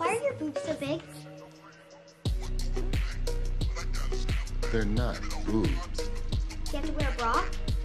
Why are your boobs so big? They're not boobs. Do you have to wear a bra?